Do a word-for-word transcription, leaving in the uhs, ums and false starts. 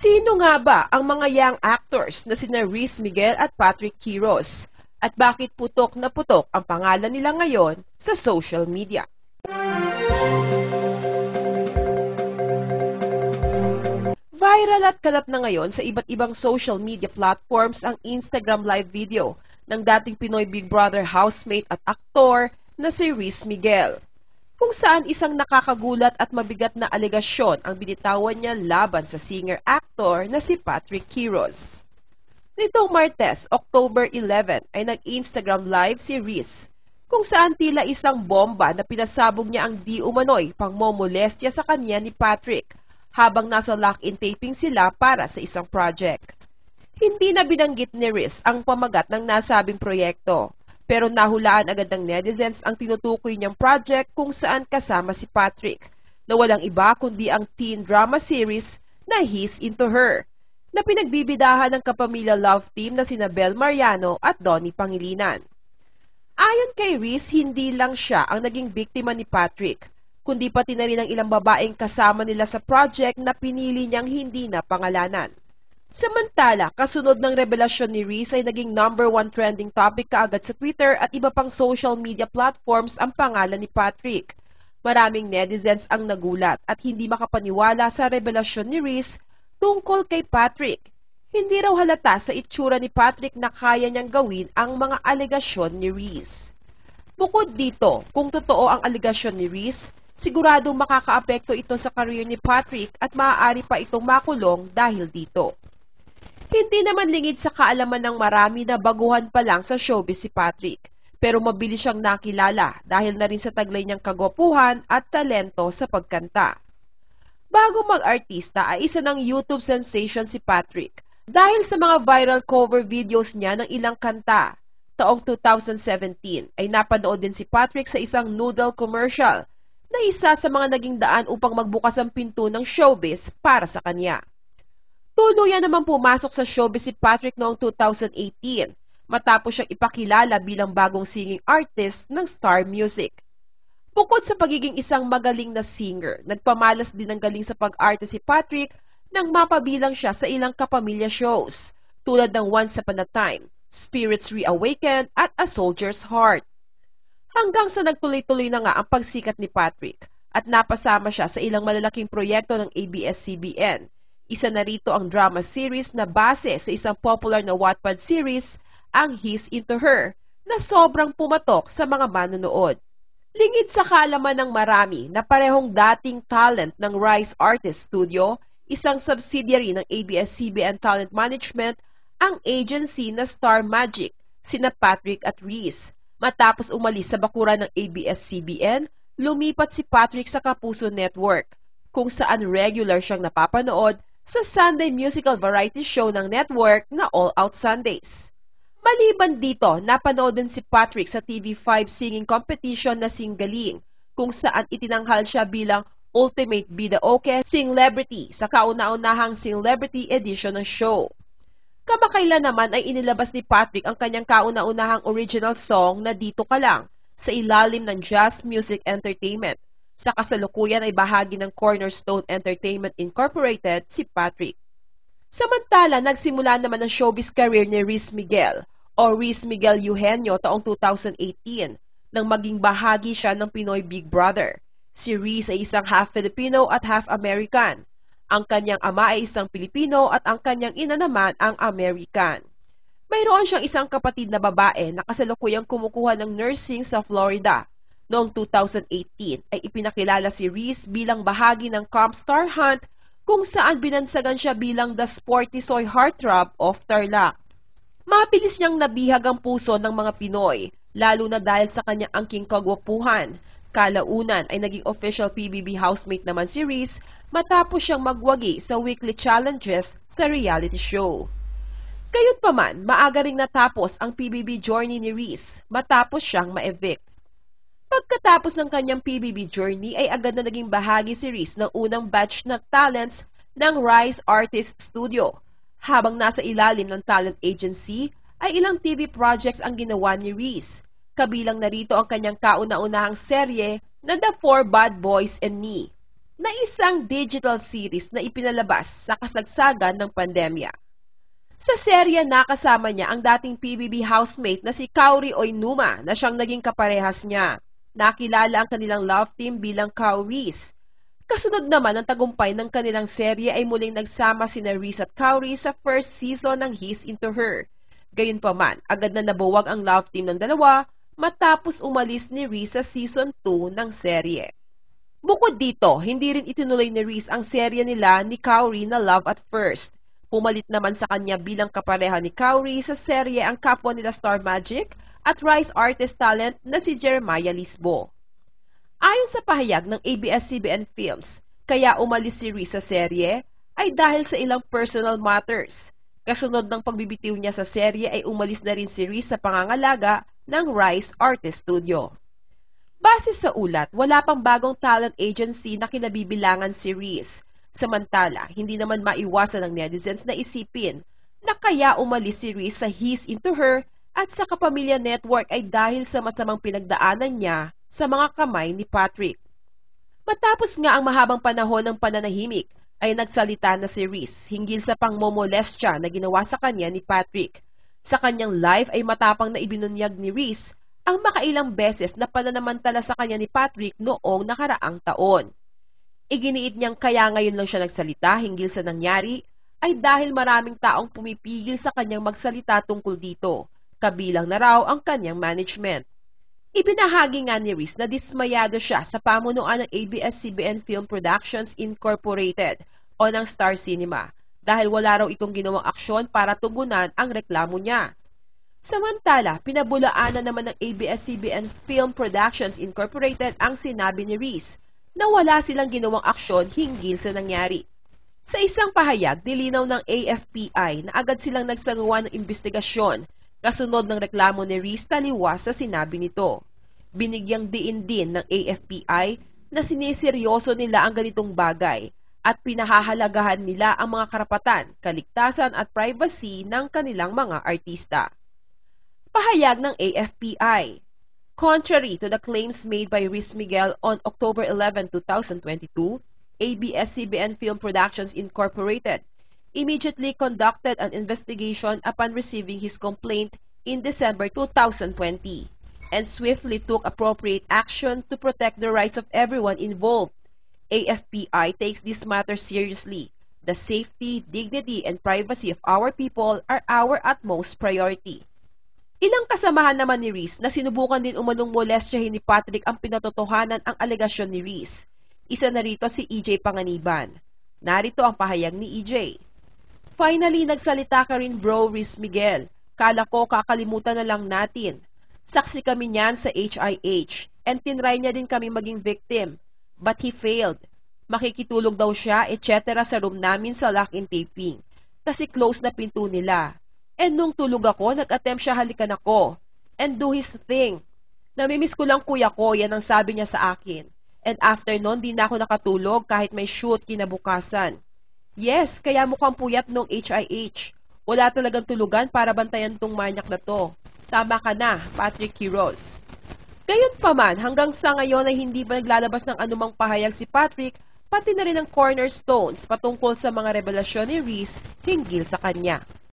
Sino nga ba ang mga young actors na sina Reese Miguel at Patrick Quiroz? At bakit putok na putok ang pangalan nila ngayon sa social media? Viral at kalat na ngayon sa iba't ibang social media platforms ang Instagram live video ng dating Pinoy Big Brother housemate at aktor na si Reese Miguel, kung saan isang nakakagulat at mabigat na alegasyon ang binitawan niya laban sa singer-actor na si Patrick Quiroz. Nitong Martes, October eleventh, ay nag-Instagram live si Reese, kung saan tila isang bomba na pinasabog niya ang di umano'y pangmomolestya sa kanya ni Patrick habang nasa lock-in taping sila para sa isang project. Hindi na binanggit ni Reese ang pamagat ng nasabing proyekto, pero nahulaan agad ng netizens ang tinutukoy niyang project kung saan kasama si Patrick, na walang iba kundi ang teen drama series na He's Into Her, na pinagbibidahan ng kapamilya love team na sina Bel Mariano at Donnie Pangilinan. Ayon kay Reese, hindi lang siya ang naging biktima ni Patrick, kundi pati na rin ang ilang babaeng kasama nila sa project na pinili niyang hindi na pangalanan. Samantala, kasunod ng revelasyon ni Reese ay naging number one trending topic kaagad sa Twitter at iba pang social media platforms ang pangalan ni Patrick. Maraming netizens ang nagulat at hindi makapaniwala sa revelasyon ni Reese tungkol kay Patrick. Hindi raw halata sa itsura ni Patrick na kaya niyang gawin ang mga alegasyon ni Reese. Bukod dito, kung totoo ang alegasyon ni Reese, siguradong makakaapekto ito sa career ni Patrick at maaari pa itong makulong dahil dito. Hindi naman lingid sa kaalaman ng marami na baguhan pa lang sa showbiz si Patrick, pero mabilis siyang nakilala dahil na rin sa taglay niyang kagwapuhan at talento sa pagkanta. Bago mag-artista ay isa ng YouTube sensation si Patrick dahil sa mga viral cover videos niya ng ilang kanta. Taong two thousand seventeen ay napanood din si Patrick sa isang noodle commercial na isa sa mga naging daan upang magbukas ang pinto ng showbiz para sa kanya. Tuluyan naman pumasok sa showbiz si Patrick noong two thousand eighteen matapos siyang ipakilala bilang bagong singing artist ng Star Music. Bukod sa pagiging isang magaling na singer, nagpamalas din ng galing sa pag-arte si Patrick nang mapabilang siya sa ilang kapamilya shows tulad ng Once Upon a Time, Spirits Reawakened at A Soldier's Heart. Hanggang sa nagtuloy-tuloy na nga ang pagsikat ni Patrick at napasama siya sa ilang malalaking proyekto ng A B S C B N. Isa na rito ang drama series na base sa isang popular na Wattpad series, ang He's Into Her, na sobrang pumatok sa mga manonood. Lingid sa kaalaman ng marami na parehong dating talent ng Rise Artist Studio, isang subsidiary ng A B S C B N Talent Management, ang agency na Star Magic, sina Patrick at Reese. Matapos umalis sa bakuran ng A B S C B N, lumipat si Patrick sa Kapuso Network, kung saan regular siyang napapanood sa Sunday musical variety show ng network na All Out Sundays. Maliban dito, napanood din si Patrick sa T V five singing competition na Singgaling, kung saan itinanghal siya bilang Ultimate Bidaoke Celebrity sa kauna-unahang Celebrity edition ng show. Kamakailan naman ay inilabas ni Patrick ang kanyang kauna-unahang original song na Dito Ka Lang sa ilalim ng Jazz Music Entertainment. Sa kasalukuyan ay bahagi ng Cornerstone Entertainment Incorporated si Patrick. Samantala, nagsimula naman ang showbiz career ni Reese Miguel o Reese Miguel Eugenio taong two thousand eighteen nang maging bahagi siya ng Pinoy Big Brother. Si Reese ay isang half Filipino at half American. Ang kanyang ama ay isang Pilipino at ang kanyang ina naman ang American. Mayroon siyang isang kapatid na babae na kasalukuyang kumukuha ng nursing sa Florida. Noong two thousand eighteen ay ipinakilala si Reese bilang bahagi ng Comstar Hunt kung saan binansagan siya bilang the sporty soy heartthrob of Tarlac. Mabilis niyang nabihag ang puso ng mga Pinoy, lalo na dahil sa kanyang angking kagwapuhan. Kalaunan ay naging official P B B housemate naman si Reese matapos siyang magwagi sa weekly challenges sa reality show. Gayunpaman, maaga ring natapos ang P B B journey ni Reese matapos siyang ma-evict. Pagkatapos ng kanyang P B B journey ay agad na naging bahagi si Reese ng unang batch na talents ng Rise Artist Studio. Habang nasa ilalim ng talent agency, ay ilang T V projects ang ginawa ni Reese. Kabilang narito ang kanyang kauna-unahang serye na The Four Bad Boys and Me. na isang digital series na ipinalabas sa kasagsagan ng pandemya. Sa serye nakasama niya ang dating P B B housemate na si Kaori Oinuma na siyang naging kaparehas niya. Nakilala ang kanilang love team bilang Kaoris. Kasunod naman ang tagumpay ng kanilang serye ay muling nagsama sina Reese at Kaori sa first season ng He's Into Her. Gayunpaman, agad na nabuwag ang love team ng dalawa matapos umalis ni Reese sa season two ng serye. Bukod dito, hindi rin itinuloy ni Reese ang serye nila ni Kaori na Love at First. Pumalit naman sa kanya bilang kapareha ni Kaori sa serye ang kapwa nila Star Magic at Rise Artist Talent na si Jeremiah Lisbo. Ayon sa pahayag ng A B S C B N Films, kaya umalis si Reese sa serye ay dahil sa ilang personal matters. Kasunod ng pagbibitiw niya sa serye ay umalis na rin si Reese sa pangangalaga ng Rise Artist Studio. Base sa ulat, wala pang bagong talent agency na kinabibilangan si Reese. Samantala, hindi naman maiwasan ng netizens na isipin na kaya umalis si Reese sa He's Into Her at sa Kapamilya Network ay dahil sa masamang pinagdaanan niya sa mga kamay ni Patrick. Matapos nga ang mahabang panahon ng pananahimik, ay nagsalita na si Reese hinggil sa pangmomolestya na ginawa sa kanya ni Patrick. Sa kanyang live ay matapang na ibinunyag ni Reese ang makailang beses na pananamantala sa kanya ni Patrick noong nakaraang taon. Iginiit niyang kaya ngayon lang siya nagsalita hinggil sa nangyari ay dahil maraming taong pumipigil sa kanyang magsalita tungkol dito, kabilang na raw ang kanyang management. Ibinahagi nga ni Reese na dismayado siya sa pamunuan ng A B S C B N Film Productions Incorporated o ng Star Cinema dahil wala raw itong ginawang aksyon para tugunan ang reklamo niya. Samantala, pinabulaanan naman ng A B S C B N Film Productions Incorporated ang sinabi ni Reese na wala silang ginawang aksyon hinggil sa nangyari. Sa isang pahayag, nilinaw ng A F P I na agad silang nagsagawa ng investigasyon kasunod ng reklamo ni Reese taliwas sa sinabi nito. Binigyang diin din ng A F P I na siniseryoso nila ang ganitong bagay at pinahahalagahan nila ang mga karapatan, kaligtasan at privacy ng kanilang mga artista. Pahayag ng A F P I. Contrary to the claims made by Reese Miguel on October eleventh, two thousand twenty-two, A B S C B N Film Productions Incorporated immediately conducted an investigation upon receiving his complaint in December two thousand twenty and swiftly took appropriate action to protect the rights of everyone involved. A F P I takes this matter seriously. The safety, dignity, and privacy of our people are our utmost priority. Ilang kasamahan naman ni Reese na sinubukan din umanong molestyahin ni Patrick ang pinatotohanan ang alegasyon ni Reese. Isa na rito si E J Panganiban. Narito ang pahayag ni E J. Finally, nagsalita ka rin bro, Reese Miguel. Kala ko kakalimutan na lang natin. Saksi kami niyan sa H I H and tinry niya din kami maging victim. But he failed. Makikitulog daw siya, et cetera sa room namin sa lock-in taping. Kasi close na pinto nila. And nung tulog ako, nag-attempt siya halikan ako. And do his thing. Namimiss ko lang kuya ko, yan ang sabi niya sa akin. And after nun, di na ako nakatulog kahit may shoot kinabukasan. Yes, kaya mukhang puyat nung H I H. Wala talagang tulugan para bantayan tong manyak na to. Tama ka na, Patrick Quiroz. Gayunpaman, hanggang sa ngayon ay hindi pa naglalabas ng anumang pahayag si Patrick, pati na rin ang cornerstones patungkol sa mga revelasyon ni Reese hinggil sa kanya.